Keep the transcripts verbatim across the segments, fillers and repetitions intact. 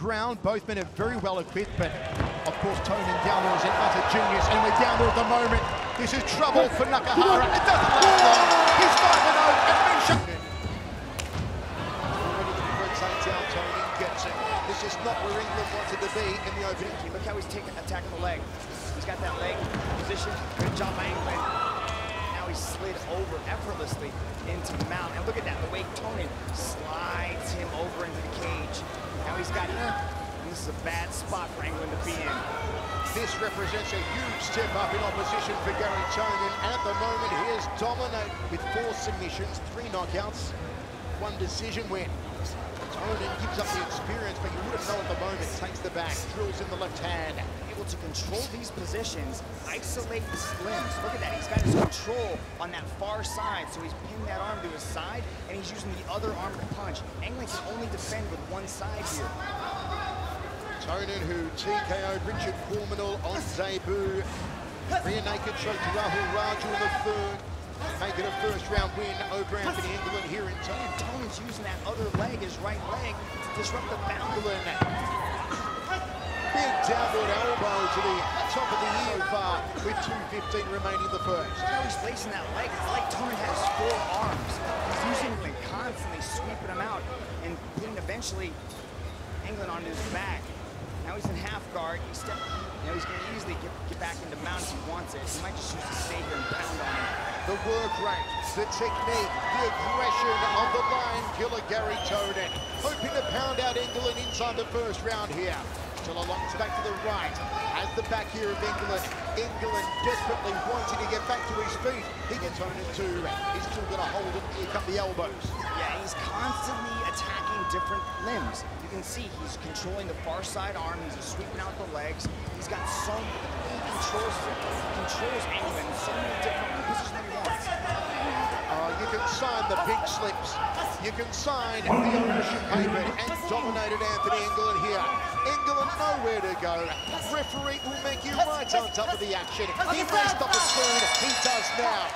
ground. Both men are very well equipped, but of course Tonin down there is an utter genius, and we're down there at the moment. This is trouble for Nakahara. It doesn't last long. He's five and oh and been shot. Already looking for a takedown. Tonin gets it. This is not where England wanted to be in the opening. Look how he's taking attacking the leg. He's got that leg position. Good job by England. Now he slid over effortlessly into Mount. And look at that, the way Tonin slides him over into the cage. Now he's got him. This is a bad spot for England to be in. This represents a huge step up in opposition for Gary Tonin. And at the moment, he is dominating with four submissions, three knockouts, one decision win. Tonin gives up the experience, but you wouldn't know at the moment. Takes the back, drills in the left hand. Able to control these positions, isolate the limbs. Look at that, he's got his control on that far side, so he's pinning that arm to his side, and he's using the other arm to punch. England can only defend with one side here. Tonin, who T K O'd Richard Cormanel on debut. Rear naked choke to Rahul Raju in the third. Make it a first round win over Anthony England here in time. Tonin's using that other leg, his right leg, to disrupt the balance. Big downward elbow to the top of the ear bar with two fifteen remaining in the first. Now he's placing that leg. It's like Tonin has four arms. He's using them and constantly sweeping them out and putting eventually England on his back. Now he's in half guard. He's step, you know, he's going to easily get, get back into mount if he wants it. He might just choose to stay here and pound on him. The work rate, the technique, the aggression of the lion killer Gary Tonin. Hoping to pound out England inside the first round here. Still a long back to the right. As the back here of England. England desperately wanting to get back to his feet. He gets Tonin too. He's still going to hold it. Here come the elbows. Yeah, he's constantly attacking different limbs. You can see he's controlling the far side arm. He's sweeping out the legs. He's got so many, he controls it. He controls England in so many different positions that he wants. Uh, you can sign the pink slips. You can sign the ownership paper and dominated Anthony England here. England nowhere to go. Referee will make you right on top of the action. He may stop it soon. He does now.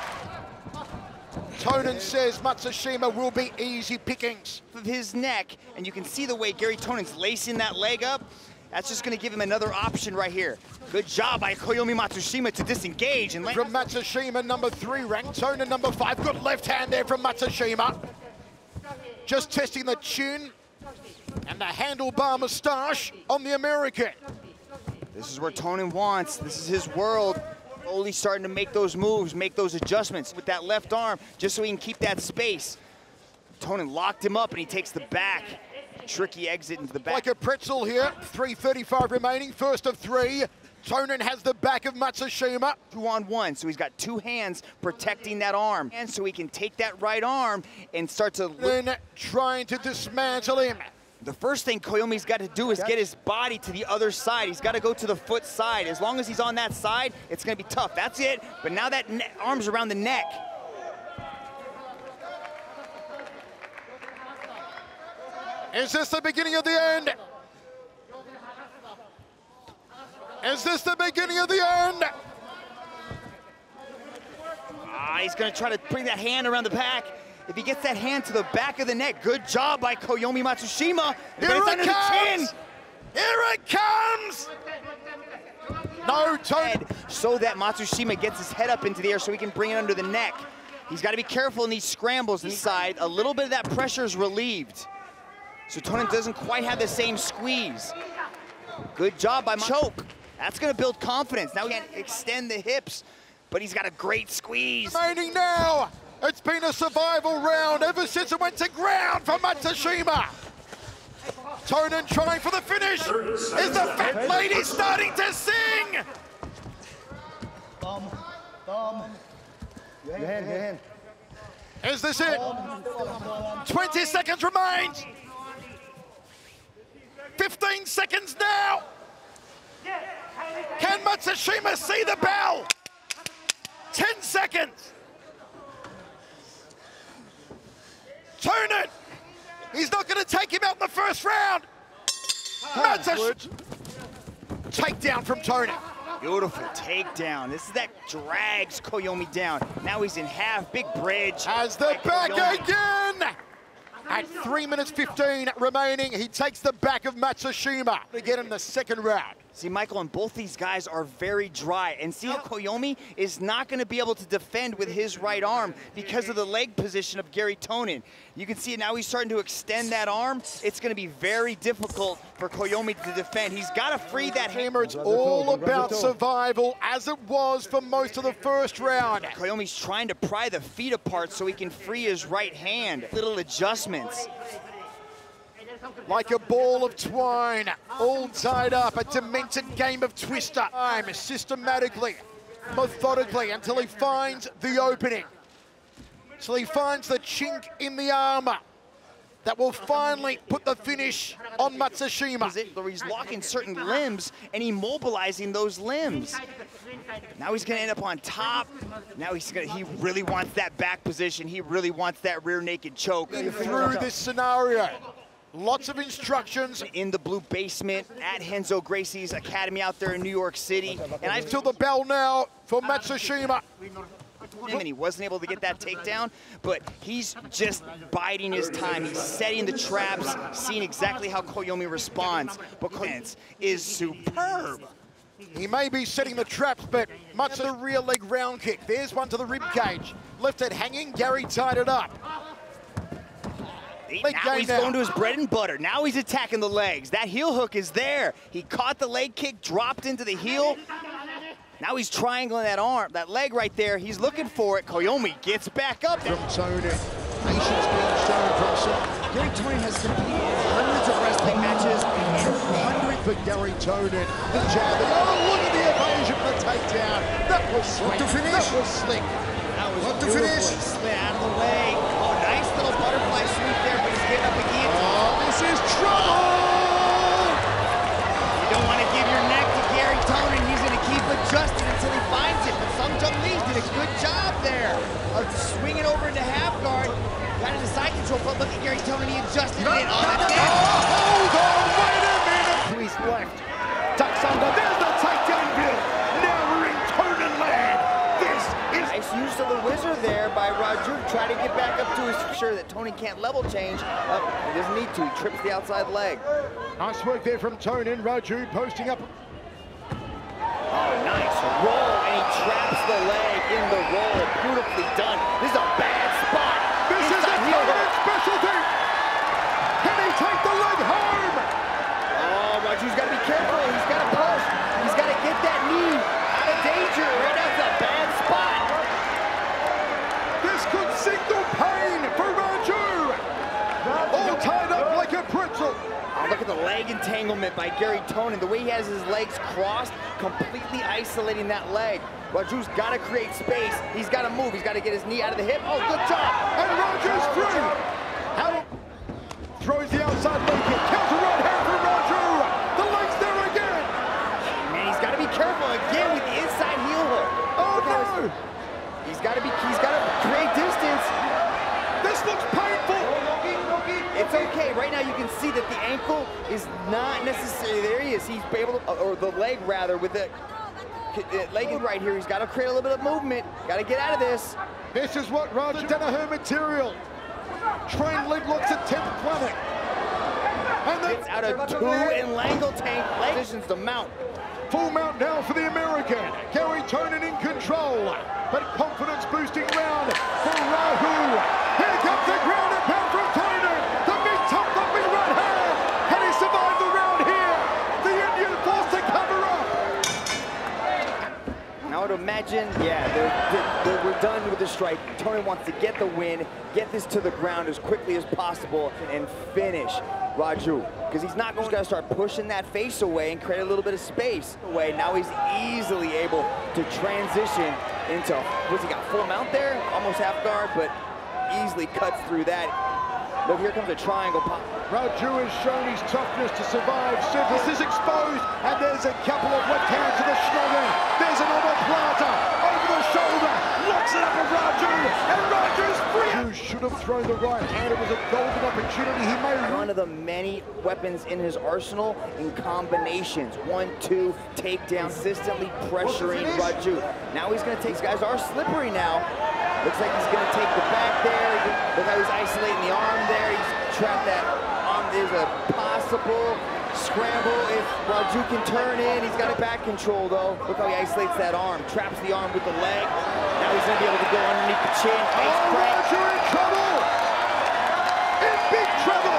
Tonin says Matsushima will be easy pickings. Of his neck, and you can see the way Gary Tonin's lacing that leg up. That's just going to give him another option right here. Good job by Koyomi Matsushima to disengage. And from Matsushima, number three ranked, Tonin number five. Good left hand there from Matsushima. Just testing the chin and the handlebar moustache on the American. This is where Tonin wants. This is his world. Slowly starting to make those moves, make those adjustments with that left arm, just so he can keep that space. Tonin locked him up, and he takes the back. Tricky exit into the back. Like a pretzel here, three thirty-five remaining, first of three. Tonin has the back of Matsushima. Two on one, so he's got two hands protecting that arm. And so he can take that right arm and start to... Then trying to dismantle him. The first thing Koyomi's got to do is get his body to the other side. He's got to go to the foot side. As long as he's on that side, it's going to be tough. That's it. But now that arm's around the neck. Is this the beginning of the end? Is this the beginning of the end? Ah, he's going to try to bring that hand around the back. If he gets that hand to the back of the neck, good job by Koyomi Matsushima. Here it under comes! The chin. Here it comes! No, Tonin. So that Matsushima gets his head up into the air so he can bring it under the neck. He's got to be careful in these scrambles inside. A little bit of that pressure is relieved. So Tonin doesn't quite have the same squeeze. Good job by Choke. That's going to build confidence. Now he can extend the hips, but he's got a great squeeze. Remaining now. It's been a survival round ever since it went to ground for Matsushima. Tonin trying for the finish. Is the fat lady starting to sing? Thumb, thumb. Your hand, your hand. Is this it? twenty seconds remains. fifteen seconds now. Can Matsushima see the bell? ten seconds. Tonin! He's not going to take him out in the first round. Matsushima. Takedown from Tonin. Beautiful takedown. This is that drags Koyomi down. Now he's in half, big bridge. Has the back Koyomi. again! At three minutes fifteen remaining, he takes the back of Matsushima to get in the second round. See, Michael, and both these guys are very dry. And see how Koyomi is not going to be able to defend with his right arm because of the leg position of Garry Tonon. You can see it now, he's starting to extend that arm. It's going to be very difficult for Koyomi to defend. He's got to free that hammer. It's all about survival, as it was for most of the first round. Koyomi's trying to pry the feet apart so he can free his right hand. Little adjustments. Like a ball of twine, all tied up, a demented game of twister. Time systematically, methodically, until he finds the opening. Until he finds the chink in the armor that will finally put the finish on Matsushima. He's locking certain limbs and immobilizing those limbs. Now he's gonna end up on top. Now he's gonna, he really wants that back position. He really wants that rear naked choke. Through this scenario, lots of instructions. In the blue basement at Renzo Gracie's academy out there in New York City. And I Till the bell now for Matsushima. And he wasn't able to get that takedown, but he's just biding his time. He's setting the traps, seeing exactly how Koyomi responds. But Koyomi is superb. He may be setting the traps, but much of the rear leg round kick. There's one to the rib cage. Left it hanging, Garry tied it up. Leg now he's now. going to his bread and butter. Now he's attacking the legs. That heel hook is there. He caught the leg kick, dropped into the heel. Now he's triangling that arm, that leg right there. He's looking for it. Koyomi gets back up. From Tonon. Patience being shown from some. Garry Tonon has competed in hundreds of wrestling matches. Hundred for Garry Tonon. The jab. Oh, look at the evasion for the takedown. That was slick. To finish. That was slick. That was what to beautiful. finish. He slid out of the way. Oh, nice little butterfly sweep there, but he's getting up a guillotine. Oh, this is trouble. You don't want to give your neck to Garry Tonon. He's going to keep adjusting until he finds it. But Sung Jung Lee did a good job there of swinging over into half guard. Got into side control, but look at Garry Tonon. He adjusted it on the neck. Oh, hold on, wait a minute. To his left. Ducks under. There's the takedown view. Now we're in Tonon land. This is nice use of the wizard there by Raju to try to get back up to his sure that Tonon can't level change. Oh, he doesn't need to. He trips the outside leg. nice work there from Tonon. Raju posting up. Oh, nice roll, and he traps the leg in the roll. Beautifully done. This is a bad spot. This is a Tonon specialty. Can he take the leg home? Oh, Raju's got to be careful. He's got to push. He's got to get that knee out of danger. Right now, it's a bad spot. This could signal pain for Raju. All tied up like a pretzel. Oh, look at the leg entanglement by Garry Tonon. The way he has his legs crossed, completely isolating that leg. Raju's got to create space. He's got to move. He's got to get his knee out of the hip. Oh, good job. And Raju's free. How throws the outside leg kick. Counter right hand for Raju. The leg's there again. Man, he's got to be careful again with the inside heel hook. Oh no! He's got to be. He's got to create distance. This looks painful. It's okay. Right now, you can see that the ankle is not necessarily there. He is. He's able to, or the leg rather, with the leg right here. He's got to create a little bit of movement. Got to get out of this. This is what Raju Danaher material. Train leg looks at tenth planet. And then it's out of two and Langle tank. Leg positions the mount. Full mount now for the American. Garry Tonon in control. But confidence boosting round for Raju. Here comes the ground and pound from Tonon. The big top, the big right hand. Can he survive the round here? The Indian forced to cover up. I would imagine, yeah, they're, they're, we're done with the strike. Tonon wants to get the win, get this to the ground as quickly as possible, and finish Raju. Because he's not going to start pushing that face away and create a little bit of space away. Now he's easily able to transition into, what's he got, full mount there? Almost half guard, but easily cuts through that. Look, here comes a triangle pop. Raju has shown his toughness to survive. This is exposed, and there's a couple of left hands to the shoulder. There's another plata over the shoulder. Locks it up with Raju, and Raju's free. Raju should have thrown the right hand. It was a golden opportunity. He made one of the many weapons in his arsenal in combinations. One, two, takedown, consistently pressuring Raju. Now he's going to take, these guys are slippery now. Looks like he's going to take the back there. Look how he's isolating the arm there. He's trap that arm. There's a possible scramble if Raju can turn in. He's got it back control though. Look how he isolates that arm. Traps the arm with the leg. Now he's gonna be able to go underneath the chin. Face Oh, crank. Raju in trouble! In big trouble!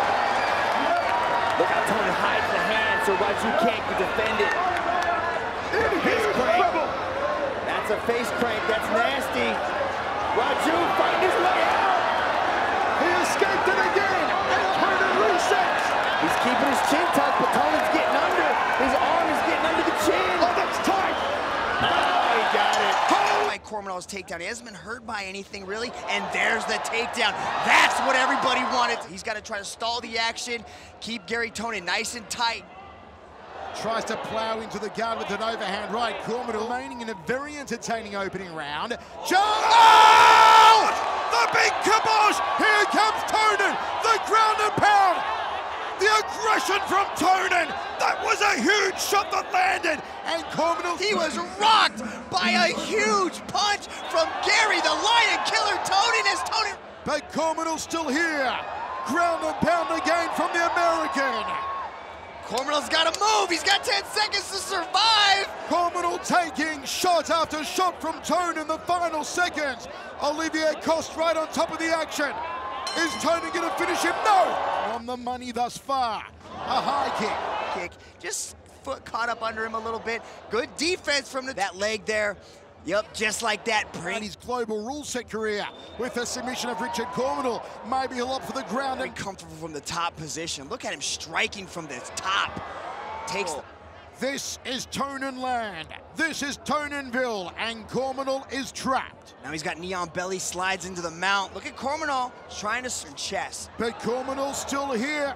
Look how Tony hides the hand so Raju can't defend it. In Face huge crank. trouble! That's a face crank. That's nasty. Raju fighting his way out. He escaped it again, and Tonin resets. He's keeping his chin tucked, but Tonin's getting under. His arm is getting under the chin. Oh, that's tight. Oh, he got it. By Corminal's takedown. He hasn't been hurt by anything really, and there's the takedown. That's what everybody wanted. He's got to try to stall the action, keep Gary Tonin nice and tight. Tries to plow into the guard with an overhand right. Corminal remaining in a very entertaining opening round. John! Oh! The big kibosh! Here comes Tonin! The ground and pound! The aggression from Tonin! That was a huge shot that landed! And Corminal... He was rocked by a huge punch from Gary, the Lion Killer Tonin as Tonin... But Corminal's still here! Ground and pound again from the American! Corminal's got to move. He's got ten seconds to survive. Corminal taking shot after shot from Tonin in the final seconds. Olivier Coste right on top of the action. Is Tonin going to finish him? No! On the money thus far. A high kick. Kick. Just foot caught up under him a little bit. Good defense from the, that leg there. Yep, just like that. And his global rule set career with the submission of Richard Corminal. Maybe he'll opt for the ground. Very comfortable from the top position. Look at him striking from the top. Takes. Oh. This is Tonin land. This is Toninville, and Corminal is trapped. Now he's got Neon Belly, slides into the mount. Look at Corminal trying to turn chest. But Corminal's still here.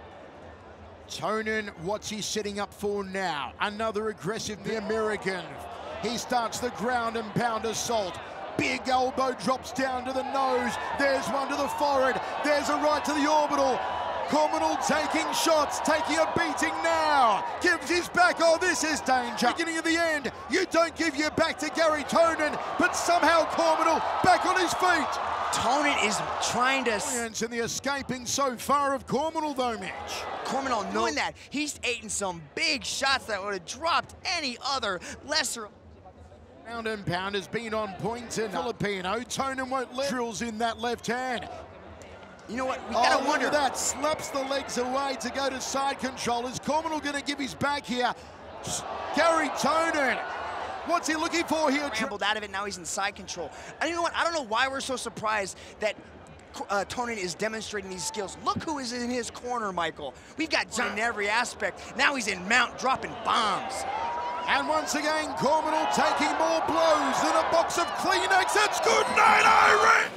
Tonin, what's he setting up for now? Another aggressive, the American. He starts the ground and pound assault. Big elbow drops down to the nose. There's one to the forehead. There's a right to the orbital. Corminal taking shots, taking a beating now. Gives his back. Oh, this is danger. Beginning of the end. You don't give your back to Gary Tonin, but somehow Corminal back on his feet. Tonin is trying to... And the escaping so far of Corminal, though, Mitch. Corminal knowing that. He's eating some big shots that would have dropped any other lesser... Ground and pound has been on point in Filipino. Tonin won't let drills in that left hand. You know what? We Oh, gotta look wonder. at that. Slaps the legs away to go to side control. Is Corminal going to give his back here? Gary Tonin. What's he looking for here? Scrambled out of it. Now he's in side control. And you know what? I don't know why we're so surprised that uh, Tonin is demonstrating these skills. Look who is in his corner, Michael. We've got John in every aspect. Now he's in mount, dropping bombs. And once again, Corminal taking more blows than a box of Kleenex. It's good night, Irene!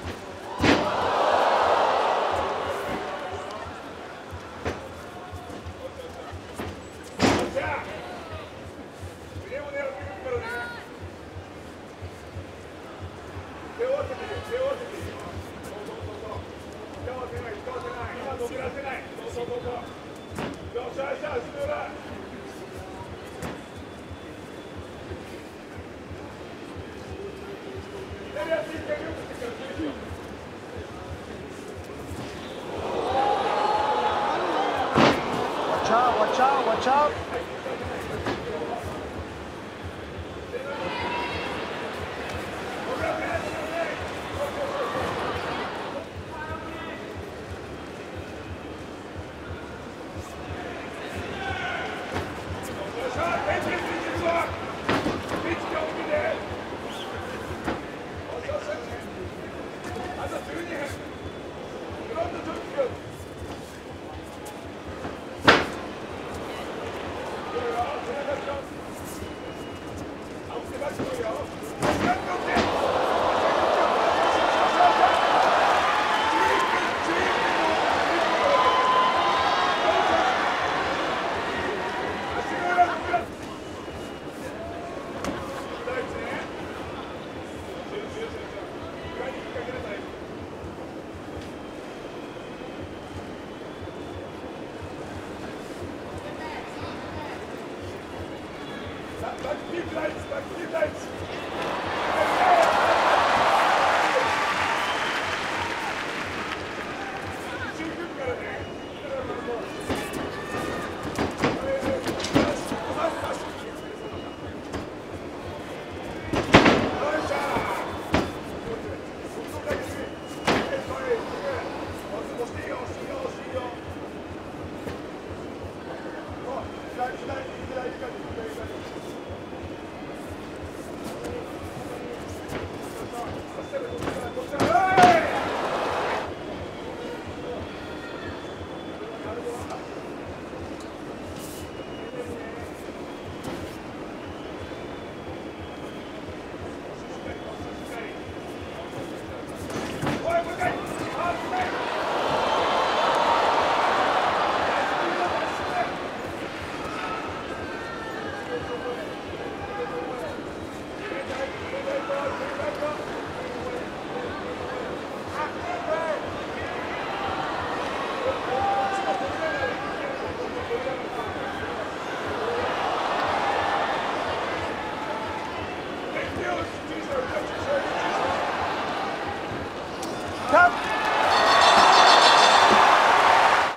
Watch out, watch out, watch out. Come.